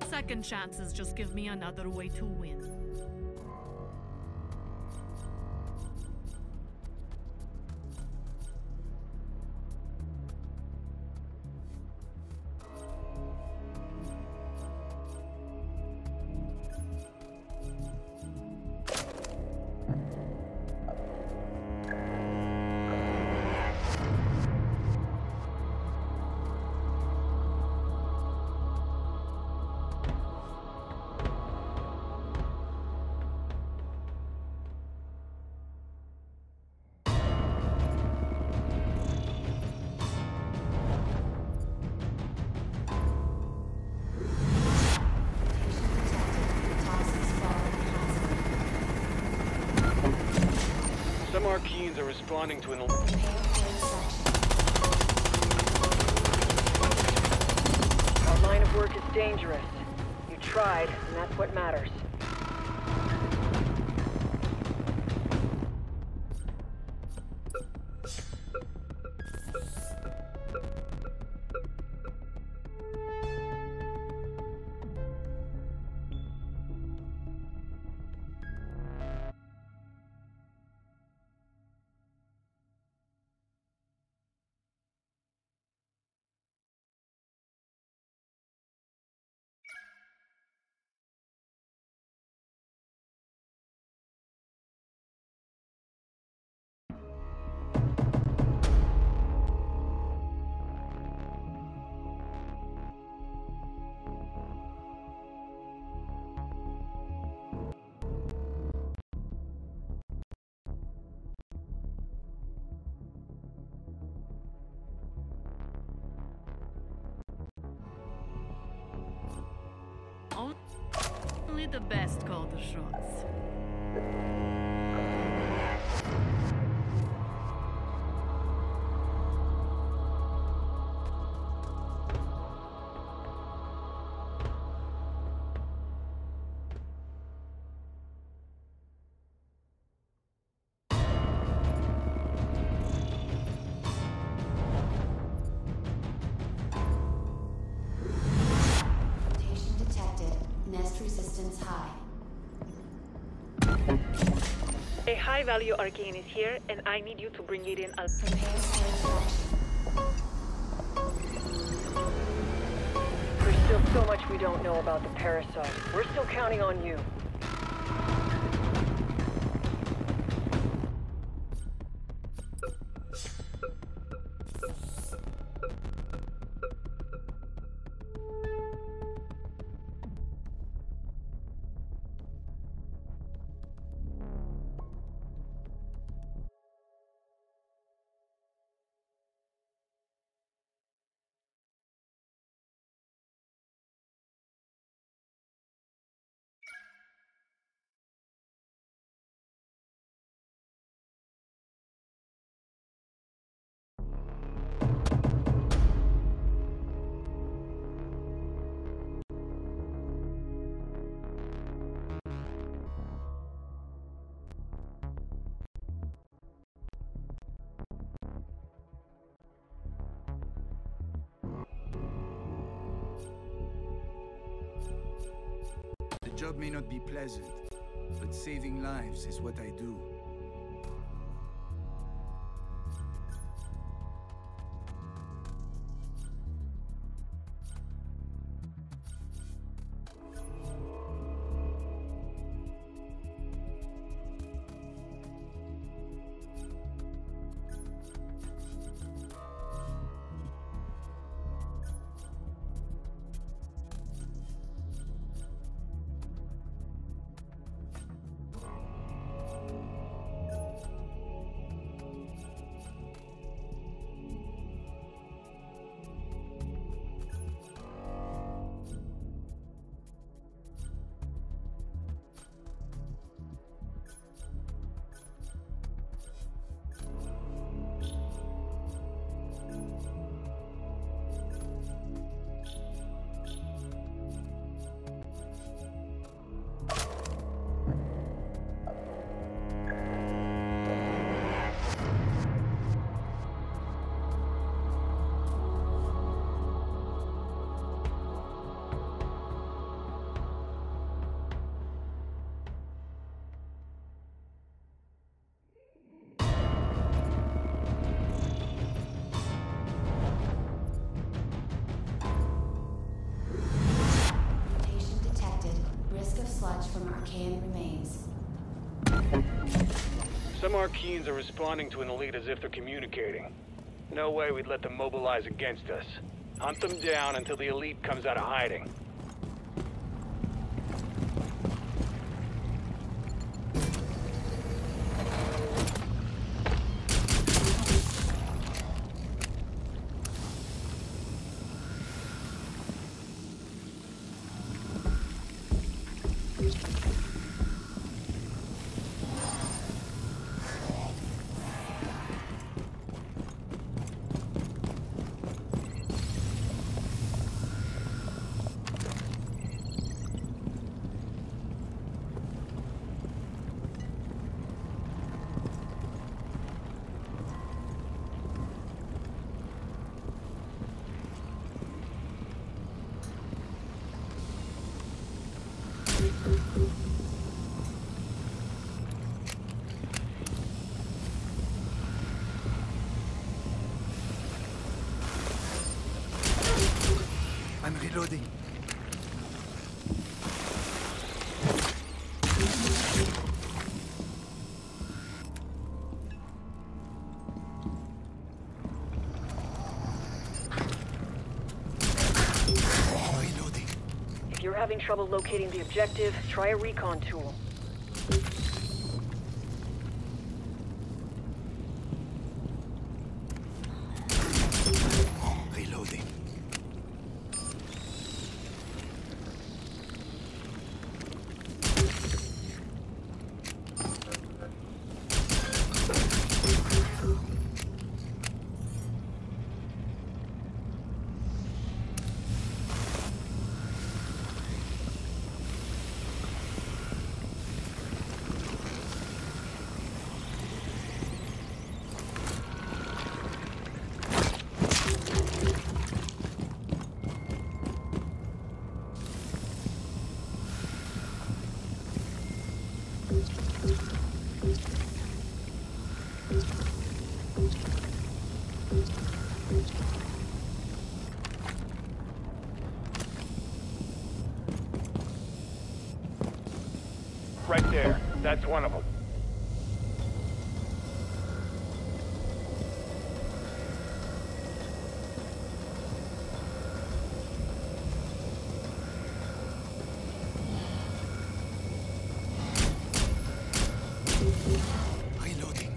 Second chances just give me another way to win. Some Arkeans are responding to an... Our line of work is dangerous. You tried, and that's what matters. Only the best call the shots. Nest resistance high. A high-value Arcane is here, and I need you to bring it in as... Prepare for extraction. There's still so much we don't know about the Parasite. We're still counting on you. The job may not be pleasant, but saving lives is what I do. from Archaean remains. Some Archaeans are responding to an elite as if they're communicating. No way we'd let them mobilize against us. Hunt them down until the elite comes out of hiding. I'm reloading. Reloading. If you're having trouble locating the objective, try a recon tool. Reloading. Right there. That's one of them. Reloading.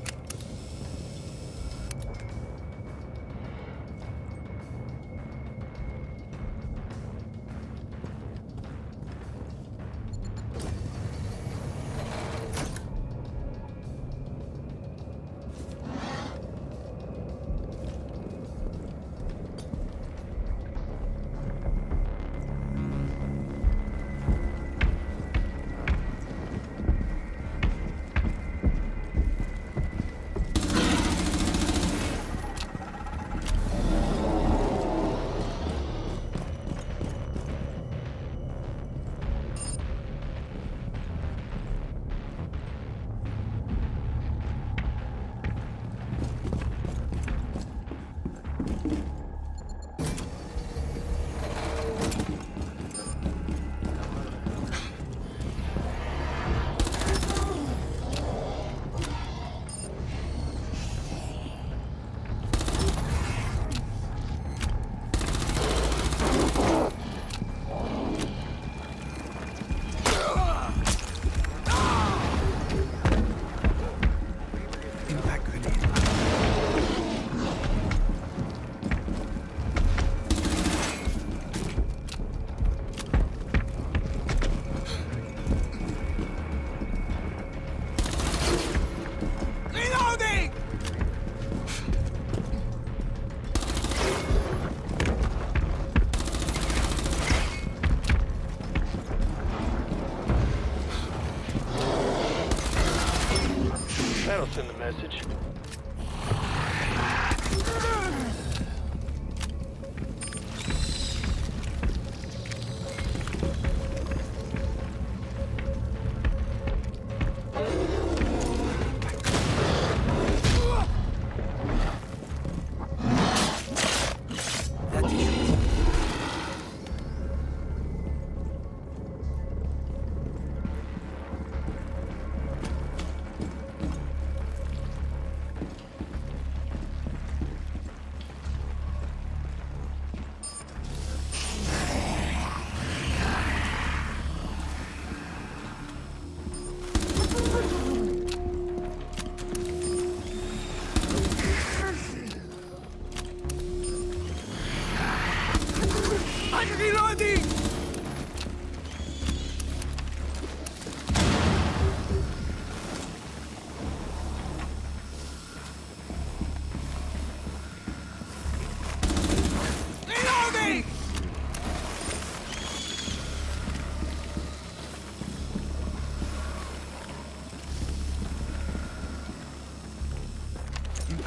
That'll send the message. That is.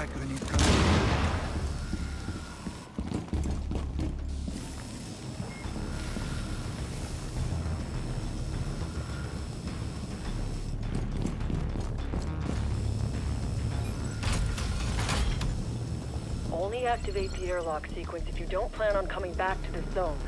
back when it comes. Only activate the airlock sequence if you don't plan on coming back to this zone.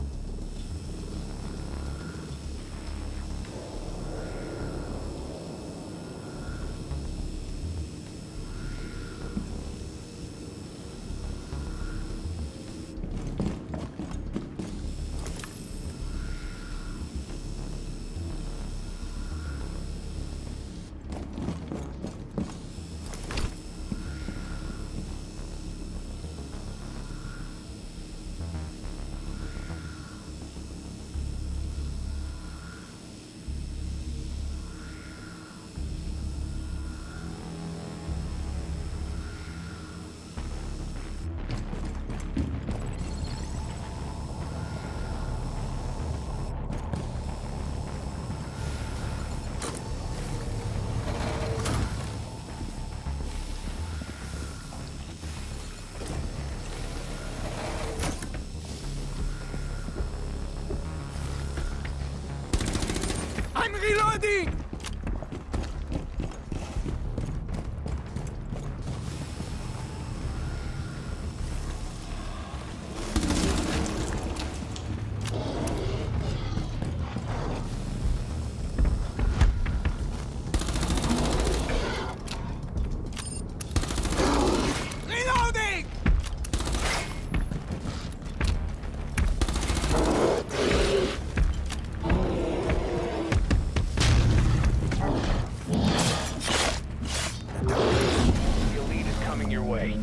I'm reloading! Reloading! The elite is coming your way.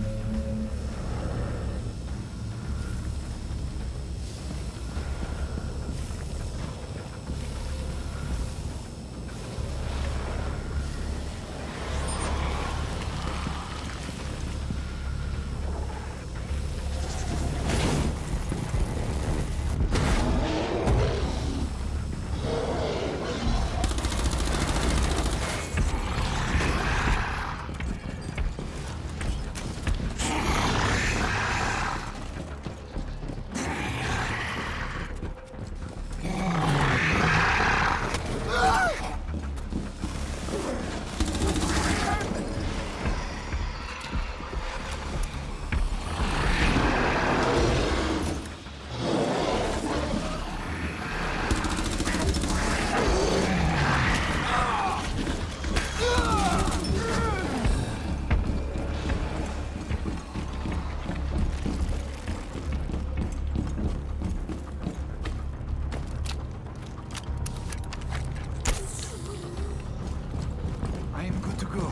I am good to go.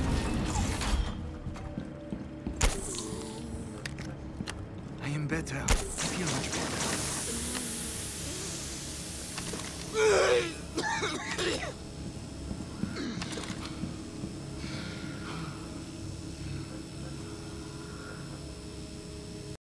I am better.